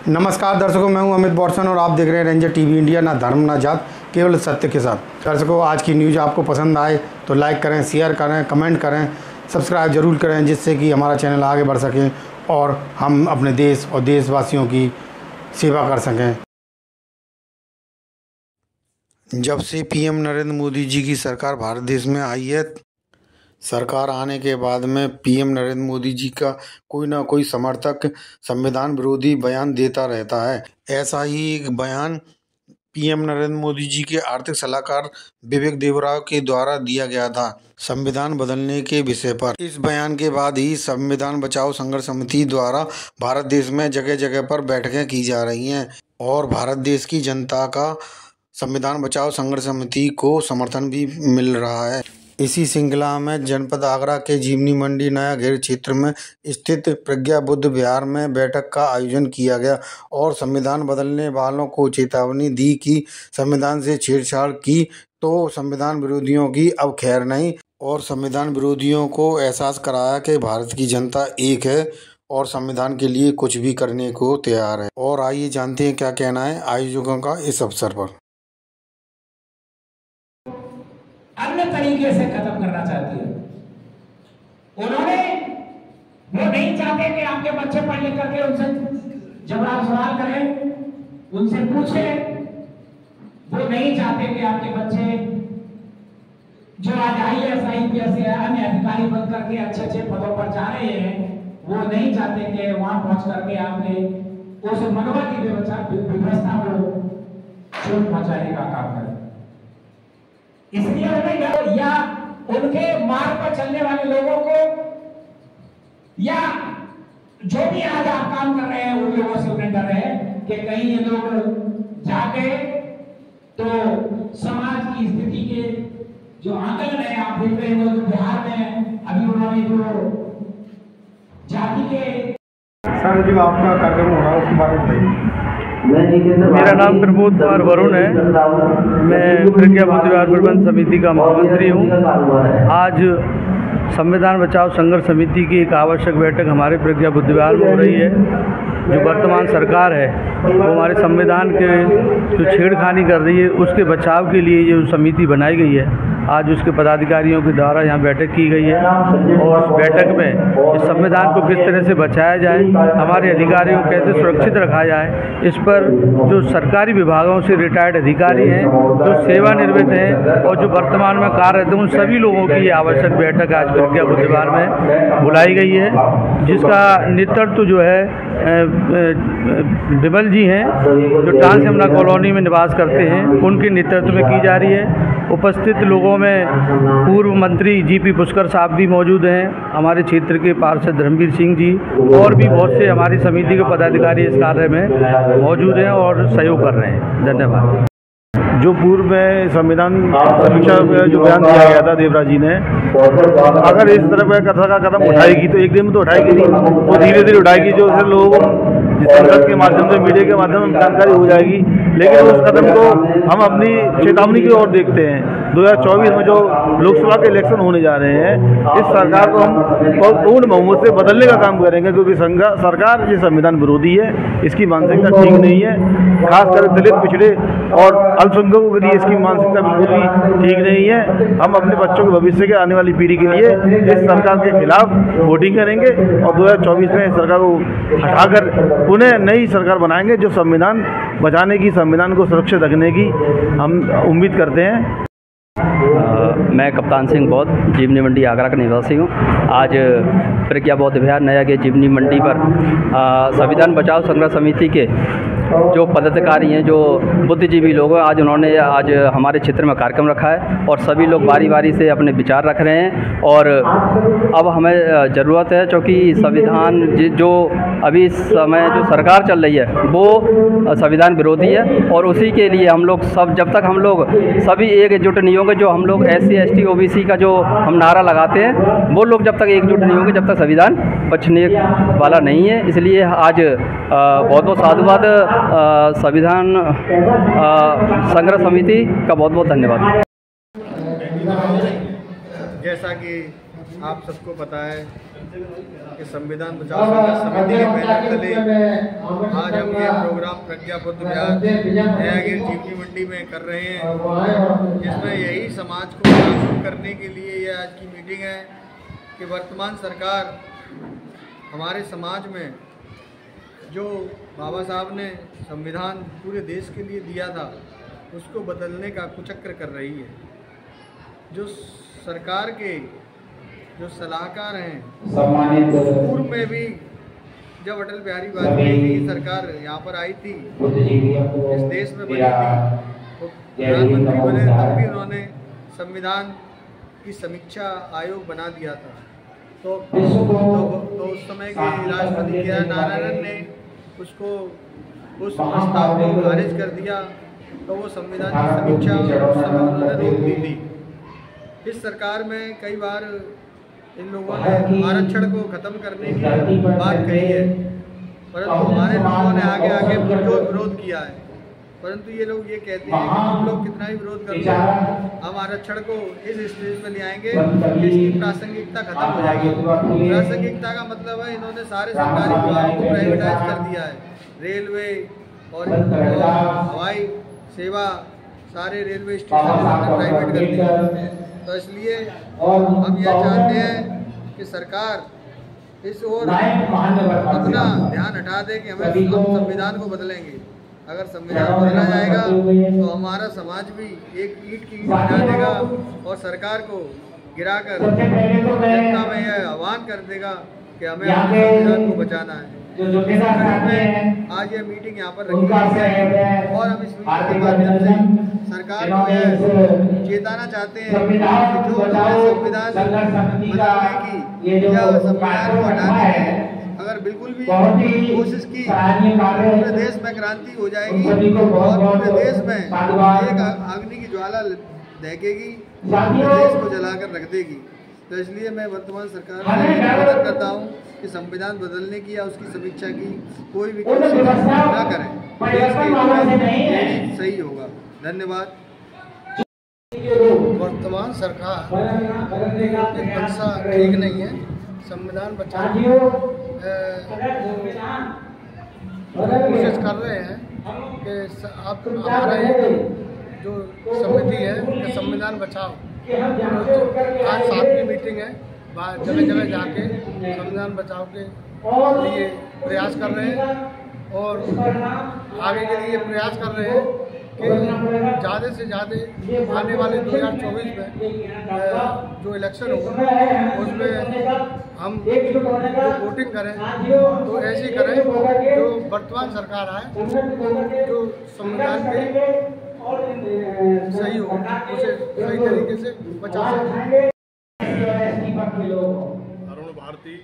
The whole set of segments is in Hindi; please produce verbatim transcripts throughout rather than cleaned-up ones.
नमस्कार दर्शकों, मैं हूं अमित बॉर्सन और आप देख रहे हैं रेंजर टीवी इंडिया। ना धर्म ना जात, केवल सत्य के साथ। दर्शकों, आज की न्यूज़ आपको पसंद आए तो लाइक करें, शेयर करें, कमेंट करें, सब्सक्राइब जरूर करें, जिससे कि हमारा चैनल आगे बढ़ सके और हम अपने देश और देशवासियों की सेवा कर सकें। जब से पीएम नरेंद्र मोदी जी की सरकार भारत देश में आई है, सरकार आने के बाद में पीएम नरेंद्र मोदी जी का कोई ना कोई समर्थक संविधान विरोधी बयान देता रहता है। ऐसा ही एक बयान पीएम नरेंद्र मोदी जी के आर्थिक सलाहकार विवेक देबरॉय के द्वारा दिया गया था संविधान बदलने के विषय पर। इस बयान के बाद ही संविधान बचाओ संघर्ष समिति द्वारा भारत देश में जगह जगह पर बैठकें की जा रही हैं और भारत देश की जनता का संविधान बचाओ संघर्ष समिति को समर्थन भी मिल रहा है। इसी श्रृंखला में जनपद आगरा के जीवनी मंडी नया घेर क्षेत्र में स्थित प्रज्ञा बुद्ध विहार में बैठक का आयोजन किया गया और संविधान बदलने वालों को चेतावनी दी कि संविधान से छेड़छाड़ की तो संविधान विरोधियों की अब खैर नहीं, और संविधान विरोधियों को एहसास कराया कि भारत की जनता एक है और संविधान के लिए कुछ भी करने को तैयार है। और आइए जानते हैं क्या कहना है आयोजकों का इस अवसर पर। अन्य तरीके से खत्म करना चाहती है। उन्होंने वो नहीं चाहते कि आपके बच्चे पढ़ लिख करके उनसे जवाब सवाल करें, उनसे पूछें। वो नहीं चाहते कि आपके बच्चे जो आज I S I P S या अन्य अधिकारी बन करके अच्छे अच्छे पदों पर जा रहे हैं, वो नहीं चाहते कि वहां पहुंच करके आपने उस मनोबल की व्यवस्था को चोट पहुंचाने का काम करें। इसलिए उन्हें या उनके मार्ग पर चलने वाले लोगों को या जो भी आज आप काम कर रहे हैं उन लोगों से उन्हें डर है कि कहीं ये लोग जाके तो समाज की स्थिति के जो आंकलन है आप देख रहे हैं बिहार में अभी उन्होंने जो जाति के सर जो आपका कार्यक्रम हो रहा है उसके बारे में बताइए। मेरा नाम प्रमोद कुमार वरुण है। मैं प्रज्ञा बुद्ध विहार प्रबंध समिति का महामंत्री हूँ। आज संविधान बचाओ संघर्ष समिति की एक आवश्यक बैठक हमारे प्रज्ञा बुद्ध विहार में हो रही है। जो वर्तमान सरकार है वो हमारे संविधान के जो छेड़खानी कर रही है उसके बचाव के लिए जो समिति बनाई गई है, आज उसके पदाधिकारियों के द्वारा यहाँ बैठक की गई है और उस बैठक में इस संविधान को किस तरह से बचाया जाए, हमारे अधिकारियों को कैसे सुरक्षित रखा जाए, इस पर जो सरकारी विभागों से रिटायर्ड अधिकारी हैं, जो सेवानिवृत्त हैं और जो वर्तमान में कार्यरत हैं, उन सभी लोगों की आवश्यक बैठक आज प्रज्ञा बुद्ध विहार में बुलाई गई है, जिसका नेतृत्व जो है विमल जी हैं जो ट्रांस यमुना कॉलोनी में निवास करते हैं, उनके नेतृत्व में की जा रही है। उपस्थित लोगों में पूर्व मंत्री जी पी पुष्कर साहब भी मौजूद हैं, हमारे क्षेत्र के पार्षद धर्मवीर सिंह जी और भी बहुत से हमारी समिति के पदाधिकारी इस कार्य में मौजूद हैं और सहयोग कर रहे हैं। धन्यवाद। जो पूर्व में संविधान समीक्षा में जो बयान दिया गया था देबराज जी ने, अगर इस तरह का कदम उठाएगी तो एक दिन में तो उठाएगी नहीं, वो धीरे धीरे उठाएगी, जो फिर लोगों को संसद के माध्यम से, मीडिया के माध्यम से जानकारी हो जाएगी। लेकिन उस कदम को हम अपनी चेतावनी की ओर देखते हैं। दो हज़ार चौबीस में जो लोकसभा के इलेक्शन होने जा रहे हैं, इस सरकार को हम पूर्ण बहुमत से बदलने का काम करेंगे, क्योंकि सरकार ये संविधान विरोधी है, इसकी मानसिकता ठीक नहीं है। खासकर दलित, पिछड़े और अल्पसंख्यकों के लिए इसकी मानसिकता बिल्कुल ही ठीक नहीं है। हम अपने बच्चों के भविष्य के आने वाली पीढ़ी के लिए इस सरकार के खिलाफ वोटिंग करेंगे और दो हज़ार चौबीस में इस सरकार को हटाकर पुनः नई सरकार बनाएंगे, जो संविधान बचाने की, संविधान को सुरक्षित रखने की हम उम्मीद करते हैं। आ, मैं कप्तान सिंह बौद्ध जीवनी मंडी आगरा का निवासी हूँ। आज प्रज्ञा बौद्ध विहार नया गेट जीवनी मंडी पर संविधान बचाओ संघर्ष समिति के जो पदाधिकारी हैं, जो बुद्धिजीवी लोग हैं, आज उन्होंने आज हमारे क्षेत्र में कार्यक्रम रखा है और सभी लोग बारी बारी से अपने विचार रख रहे हैं। और अब हमें ज़रूरत है, क्योंकि संविधान जो अभी इस समय जो सरकार चल रही है वो संविधान विरोधी है और उसी के लिए हम लोग सब, जब तक हम लोग सभी एकजुट नहीं होंगे, जो हम लोग S C S T O B C का जो हम नारा लगाते हैं, वो लोग जब तक एकजुट नहीं होंगे, जब तक संविधान बचने वाला नहीं है। इसलिए आज बहुत बहुत साधुवाद संविधान संघर्ष समिति का बहुत बहुत धन्यवाद। जैसा कि आप सबको पता है कि संविधान बचाओ संघर्ष समिति के बैनर तले आज हम ये प्रोग्राम प्रज्ञा बुद्ध विहार नयागीर जीवनी मंडी में कर रहे हैं, जिसमें यही समाज को जागरूक करने के लिए ये आज की मीटिंग है कि वर्तमान सरकार हमारे समाज में जो बाबा साहब ने संविधान पूरे देश के लिए दिया था उसको बदलने का कुचक्र कर रही है। जो सरकार के जो सलाहकार हैं, पूर्व में भी जब अटल बिहारी वाजपेयी की सरकार यहाँ पर आई थी, इस देश में बनी थी, तो प्रधानमंत्री बने तब भी उन्होंने संविधान की समीक्षा आयोग बना दिया था। तो तो, तो उस समय के राष्ट्रपति के आर नारायणन ने उसको उस प्रस्ताव को खारिज कर दिया, तो वो संविधान की समीक्षा उस समय उन्होंने रोक दी थी। इस सरकार में कई बार इन लोगों ने आरक्षण को खत्म करने की बात कही है, परंतु हमारे लोगों ने आगे आगे पुरजोर विरोध किया है। परंतु ये लोग ये कहते हैं कि हम लोग कितना ही विरोध कर लो, हम आरक्षण को इस स्टेज पर ले आएंगे कि इसकी प्रासंगिकता खत्म हो जाएगी। प्रासंगिकता का मतलब है इन्होंने सारे सरकारी विभागों को प्राइवेटाइज कर दिया है। रेलवे और हवाई सेवा, सारे रेलवे स्टेशन प्राइवेट कर दिया। तो इसलिए हम यह चाहते हैं कि सरकार इस ओर अपना ध्यान हटा दे कि हमें हम संविधान को बदलेंगे। अगर संविधान बदला जाएगा तो हमारा समाज भी एक ईंट की ईंट बना देगा और सरकार को गिराकर जनता में यह आह्वान कर देगा कि हमें संविधान को बचाना है। में आज ये मीटिंग यहाँ पर रखी गई है और हम इस मीटिंग के माध्यम से सरकार को यह चेताना चाहते हैं कि जो संविधान बदलने की या संविधान को हटाने की अगर बिल्कुल भी कोशिश की पूरे देश में क्रांति हो जाएगी और पूरे देश में एक अग्नि की ज्वाला दहकेगी, पूरे देश को जलाकर रख देगी। तो इसलिए मैं वर्तमान सरकार से निवेदन करता हूँ कि संविधान बदलने की या उसकी समीक्षा की कोई भी कोशिश न करें, देश के हित में यही सही होगा। धन्यवाद। वर्तमान सरकार की मंशा ठीक नहीं है। संविधान बचाने की कोशिश कर रहे हैं कि आप हमारा जो समिति है कि संविधान बचाओ, तो आज सातवीं मीटिंग है, जगह जगह जाके संविधान बचाओ के लिए प्रयास कर रहे हैं और आगे के लिए प्रयास कर रहे हैं कि ज़्यादा से ज़्यादा आने वाले दो हज़ार चौबीस में जो इलेक्शन होगा उसमें हम जो वोटिंग करें तो ऐसी करें जो वर्तमान सरकार आए जो संविधान के सही हो, उसे सही तरीके से बचा सकें। अरुण भारती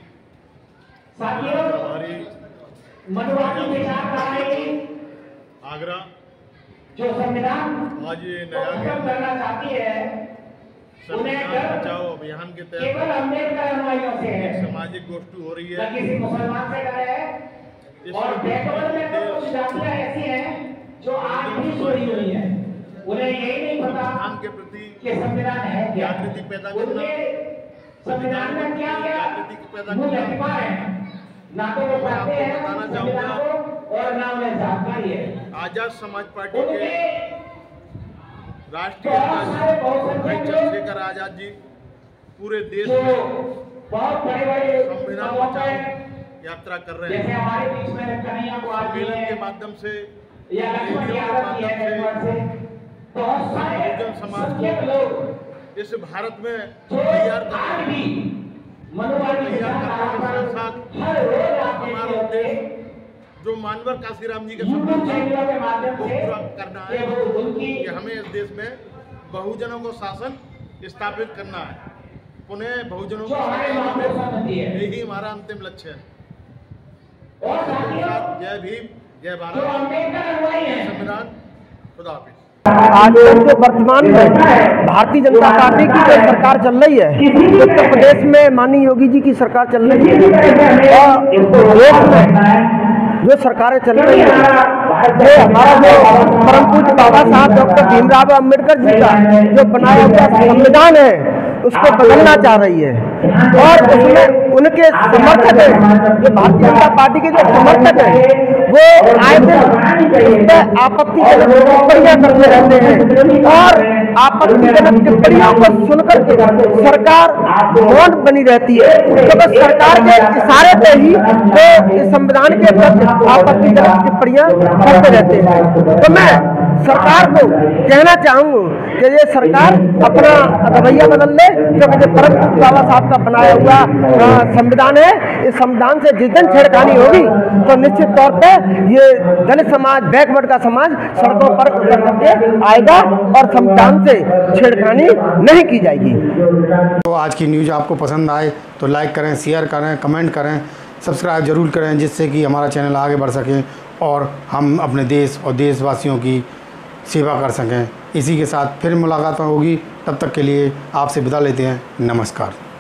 आगरा जो संविधान आज ये नया करना चाहती है संविधान बचाओ अभियान के तहत सामाजिक गोष्ठी हो रही है। किसी मुसलमान से करे है और बैकवर्ड में तो कुछ जातियां ऐसी हैं जो आज भी सोई हुई है, उन्हें यही नहीं पता संविधान के प्रति कि संविधान है क्या, जागृति पैदा करना, संविधान में क्या क्या जागृति पैदा करना है, ना तो वो पढ़ते हैं संविधान को और ना उन्हें जानकारी है। आजाद समाज पार्टी के राष्ट्रीय अध्यक्ष भाई चंद्रशेखर आजाद जी पूरे देश में संविधान बचाओ यात्रा कर रहे हैं। सम्मेलन के माध्यम से, रेडियो के माध्यम से बहुजन समाज को इस भारत में तैयार करना तैयार करने के साथ साथ हमारा उद्देश्य जो मानवर काशीराम जी के सपने को पूरा करना है कि हमें इस देश में बहुजनों को शासन स्थापित करना है, पुनः बहुजनों को शासन, यही हमारा अंतिम लक्ष्य है। जय भीम, जय भारत, संविधान, खुदा हाफिज। आज जो वर्तमान में भारतीय जनता पार्टी की जो सरकार चल रही है, उत्तर प्रदेश में माननीय योगी जी की सरकार चल रही है और देश में जो सरकारें चल रही है, ये हमारा जो परम पूज्य बाबा साहब डॉक्टर भीमराव अम्बेडकर जी का जो बनाया हुआ संविधान है उसको बदलना चाह रही है। और उसमें उनके समर्थक हैं, जो भारतीय जनता पार्टी के जो समर्थक हैं वो आए दिन इस पर आपत्तिजनक टिप्पणियां करते रहते हैं और आपत्तिजनक टिप्पणियों को सुनकर के सरकार मौन बनी रहती है, क्योंकि तो सरकार के इशारे पे ही वो इस संविधान के प्रति आपत्तिजनक टिप्पणियां करते रहते हैं। तो मैं सरकार को कहना चाहूंगा कि ये सरकार अपना रवैया बदल ले, क्योंकि जो परम पूज्य बाबा साहब का बनाया हुआ संविधान है, इस संविधान से जिस दिन छेड़खानी होगी तो निश्चित तौर पे ये दलित समाज, बैकवर्ड का समाज सड़कों पर उतर करके आएगा और संविधान से छेड़खानी नहीं की जाएगी। तो आज की न्यूज़ आपको पसंद आए तो लाइक करें, शेयर करें, कमेंट करें, सब्सक्राइब जरूर करें, जिससे कि हमारा चैनल आगे बढ़ सके और हम अपने देश और देशवासियों की सेवा कर सकें। इसी के साथ फिर मुलाकात होगी, तब तक के लिए आपसे विदा लेते हैं। नमस्कार।